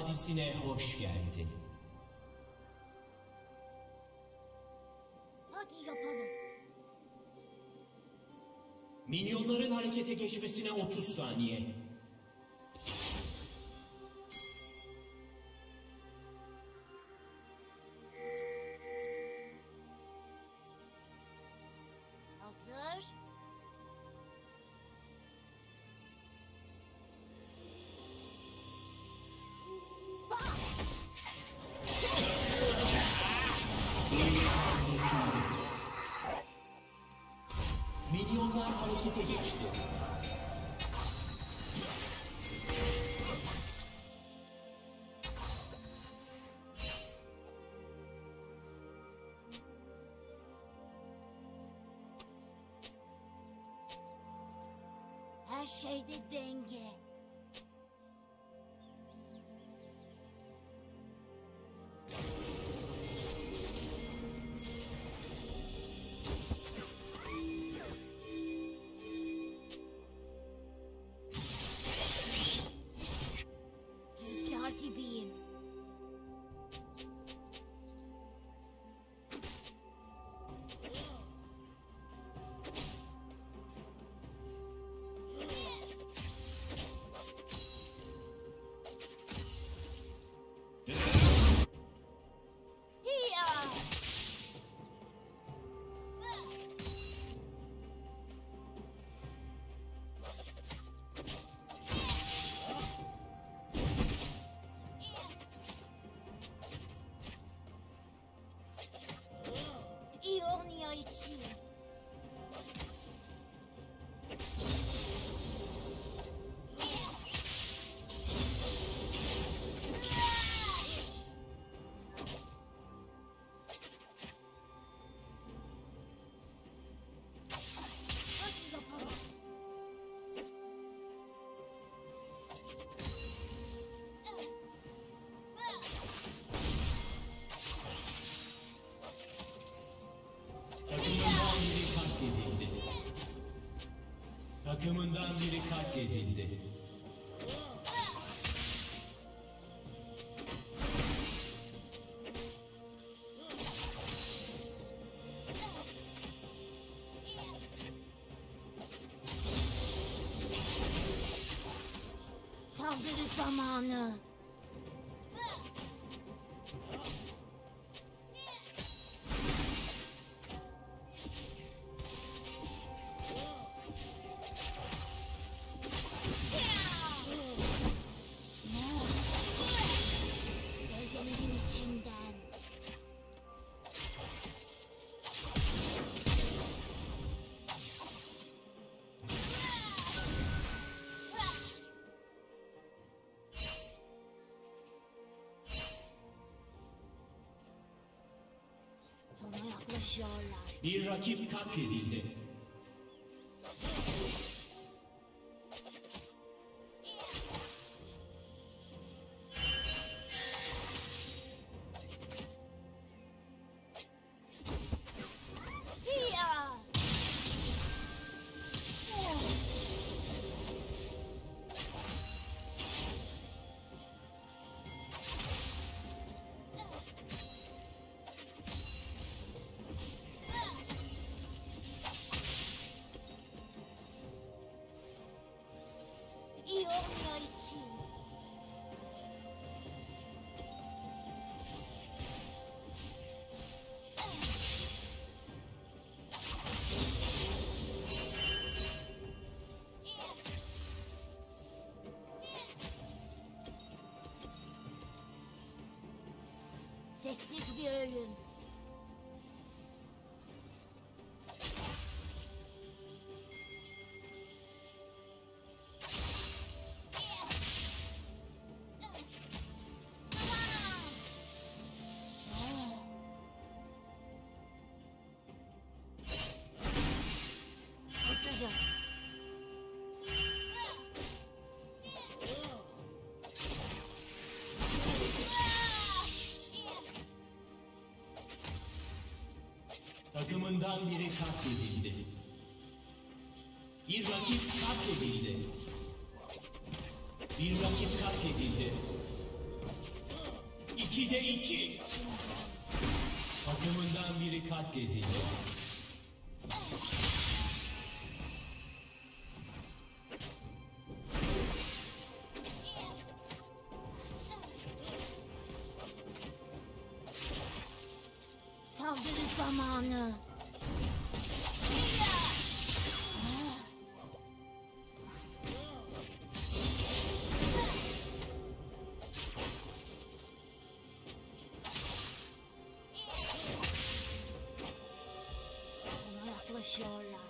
Vadisi'ne hoş geldin. Hadi yapalım. Minyonların harekete geçmesine 30 saniye. Hazır. Minyonlar harekete geçti. Her şeyde denge. Rüzgar gibiyim. Hiya! İonya için. Hadi yapalım. Takımından biri katledildi. Takımından biri katledildi. Saldırı zamanı. Gölgelerin içinden. Sana yaklaşıyorlar. Bir rakip katledildi. Hiya! İonya için. Sessiz bir ölüm. Hazırım. Takımından biri katledildi. Bir rakip katledildi. Bir rakip katledildi. 2'de 2. Takımından biri katledildi. Saldırı zamanı. Sana yaklaşıyorlar.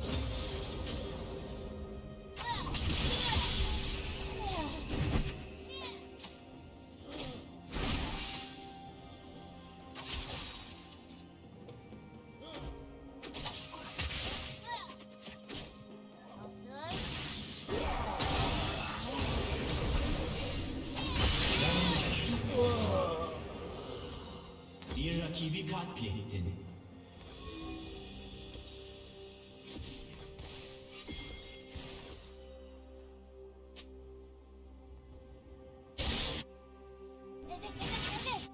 Hazır. Bir rakibi katlettin. Evet, evet, evet.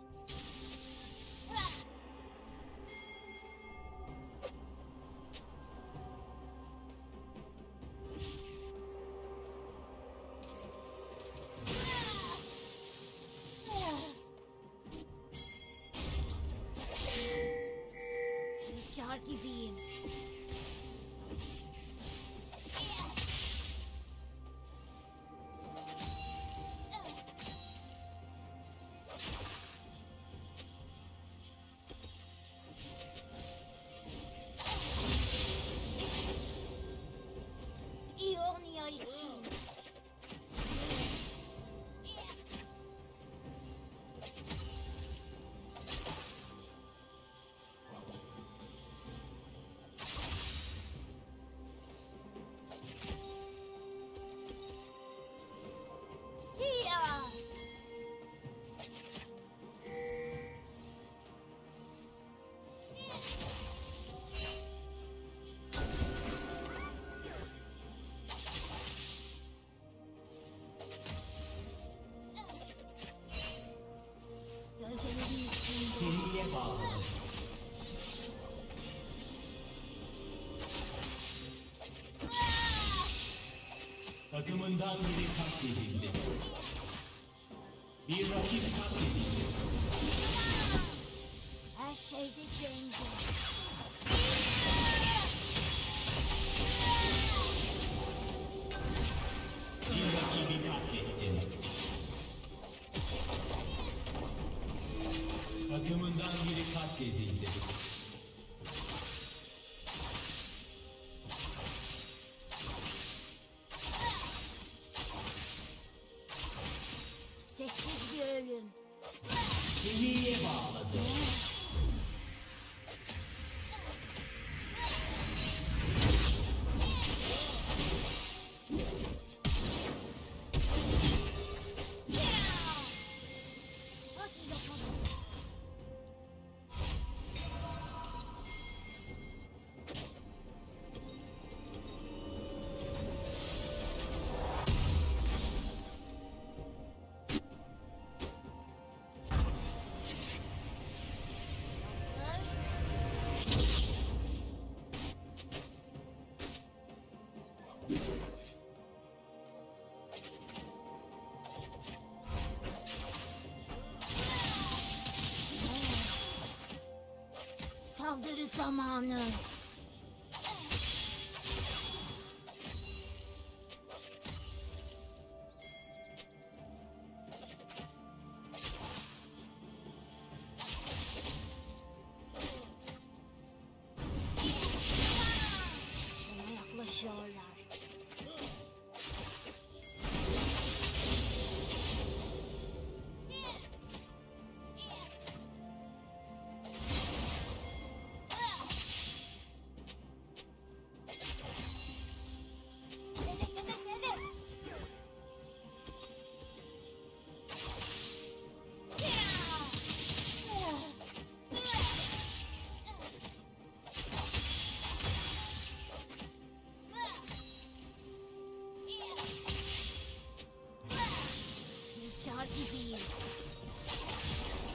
Rüzgar gibiyim. İonya için. Ya. Gölgelerin içinde. Seriye bağladı. Takımından biri katledildi. Bir rakip katledildi. Her şeyde denge. Bir rakibi katlettin. Takımından biri katledildi. Sessiz bir ölüm. Seriye bağladı. Hadi bakalım. Saldırı zamanı. Sana yaklaşıyorlar. Evet, evet, evet. Rüzgar gibiyim.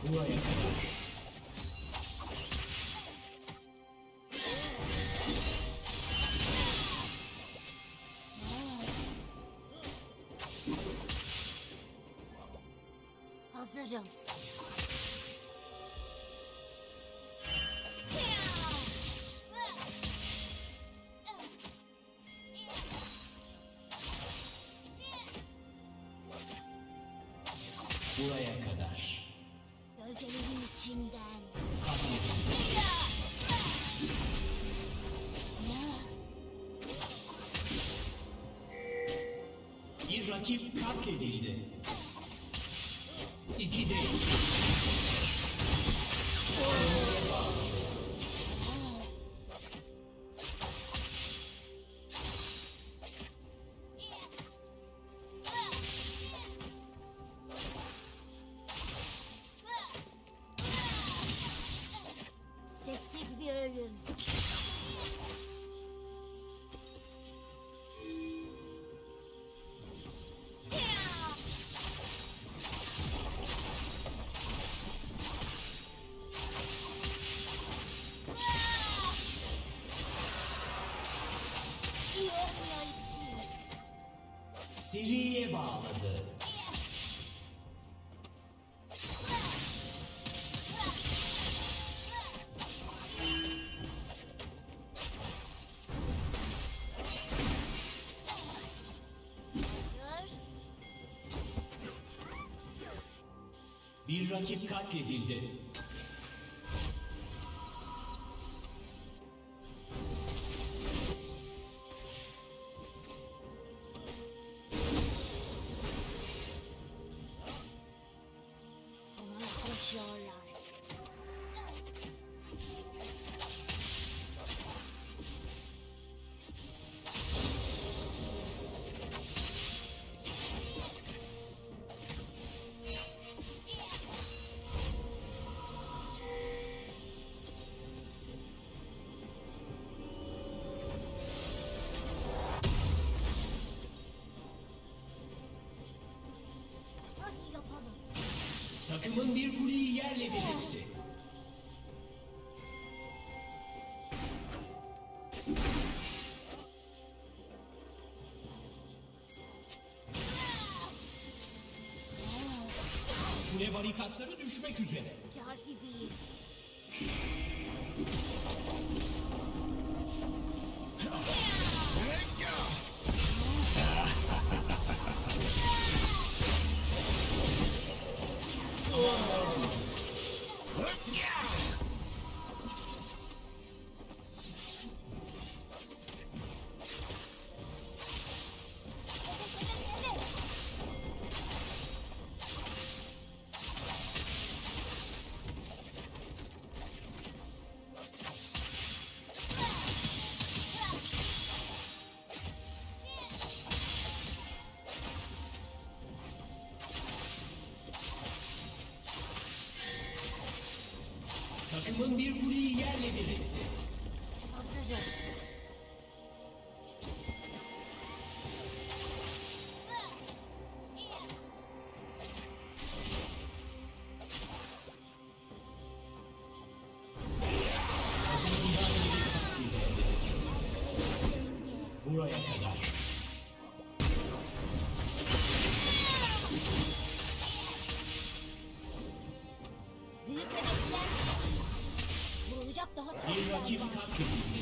Buraya kadar. Hazırım. Buraya kadar. Gölgelerin içinden. Katledildi. Bir rakip katledildi. 2'de 2. Sessiz bir ölüm. İyi olmuyor için. Seriye bağladı. Hazır. Bir rakip katledildi. Sona yaklaşıyorlar. Hadi yapalım. Takımın bir kuleyi yerle bir etti. Kule barikatları düşmek üzere. Rüzgar gibiyim. Evet. Takımın bir kuleyi yerle bir etti. Hazırım. Buraya kadar. Büyük hedefler. Vurulacak daha çok Bir yer rakip var. katledildi.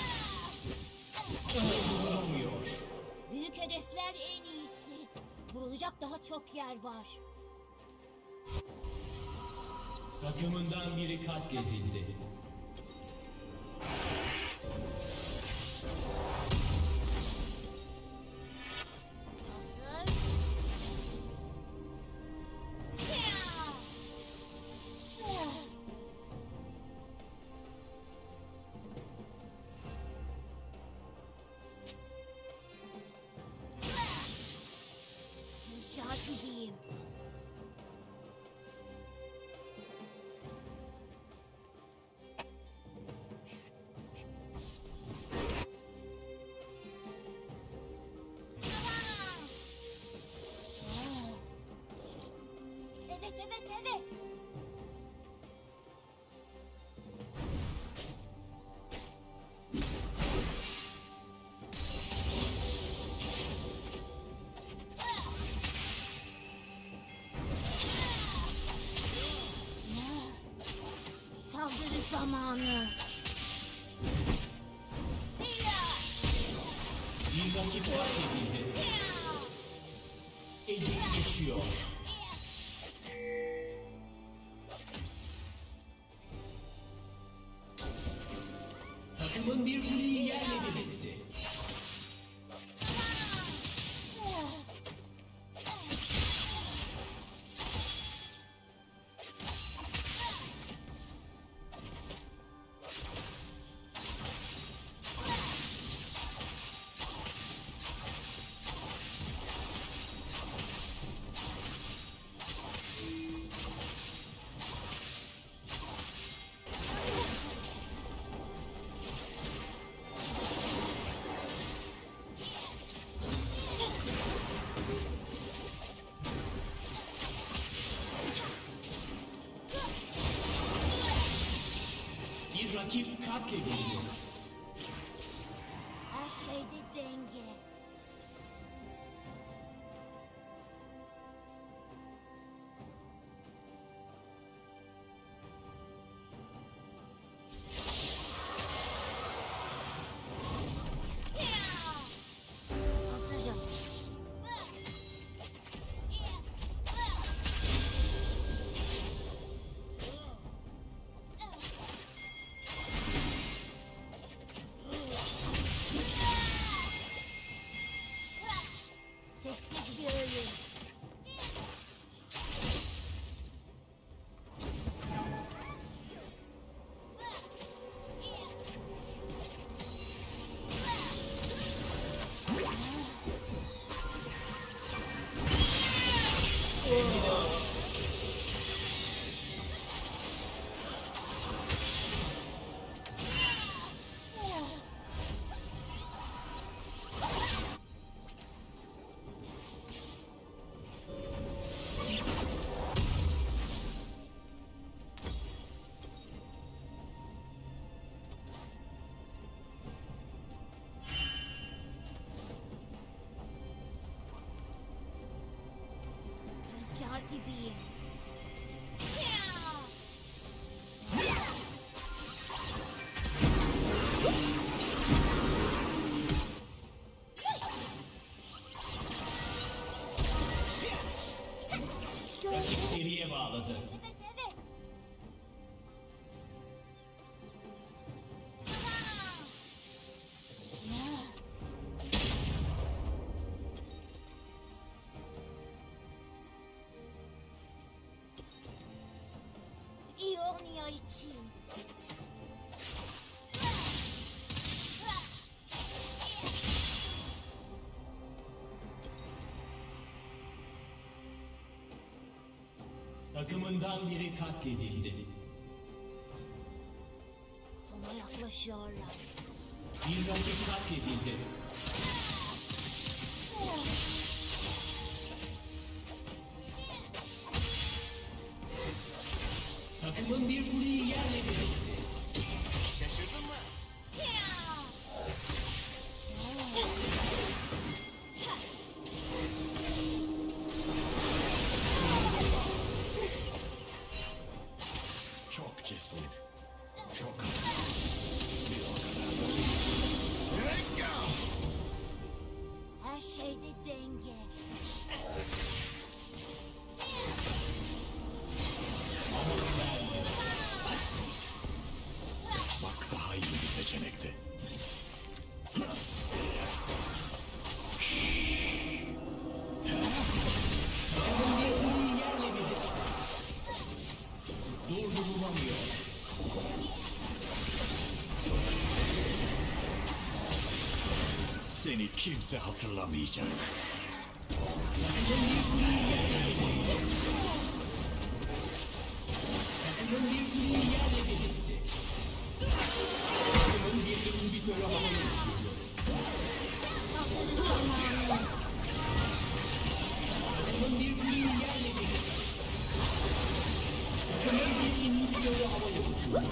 Vurulamıyor. Büyük hedefler en iyisi. Vurulacak daha çok yer var. Takımından biri katledildi. Hazır. Rüzgar gibiyim. Evet. zamanı. Bir rakip katledildi. Ezip geçiyor. Takımın bir kuleyi yerle bir etti. Bir rakip katledildi. Her şeyde denge. Hazırım. Sessiz bir ölüm. Rüzgar gibiyim. Rakip seriye bağladı. Evet, evet. İonya için. Takımından biri katledildi. Sona yaklaşıyorlar. Bir rakip katledildi. Takımın bir kuleyi yerle bir etti. Şaşırdın mı? Çok cesur. Çok Her şeyde denge. bak daha iyi bir seçenekti. Takımın bir kuleyi yerle bir etti. Durdurulamıyor. Seni kimse hatırlamayacak. Takımın bir kuleyi yerle bir etti. Takımın bir kuleyi yerle bir etti. Takımın bir imbitörü havaya uçuruyor. Takımın bir kuleyi yerle bir etti. Takımın bir imbitörü havaya uçuruyor.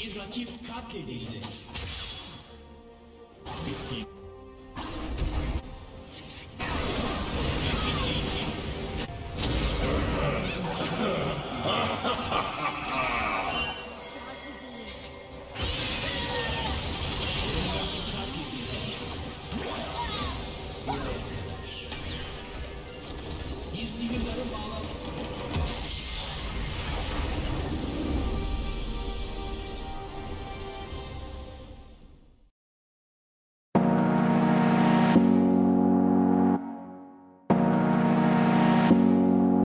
Bir rakip katledildi. Bitti.